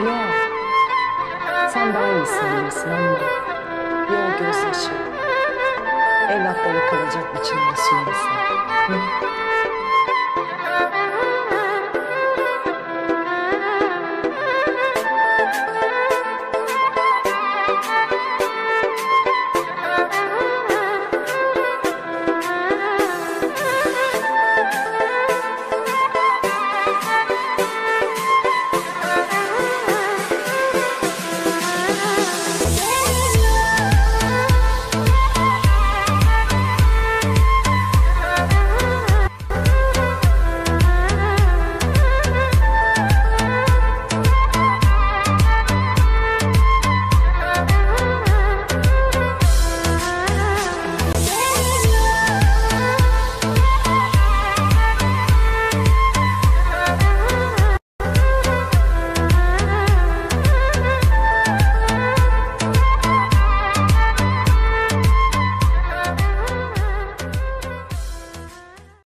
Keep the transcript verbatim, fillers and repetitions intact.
Alo, sen daha iyi bilirsin ama bir o gözyaşı evlatlara kalacak biçimde söylesin. Hı?